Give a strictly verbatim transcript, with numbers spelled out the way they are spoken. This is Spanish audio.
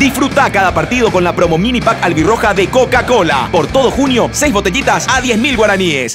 Disfruta cada partido con la promo mini pack albirroja de Coca-Cola. Por todo junio, seis botellitas a diez mil guaraníes.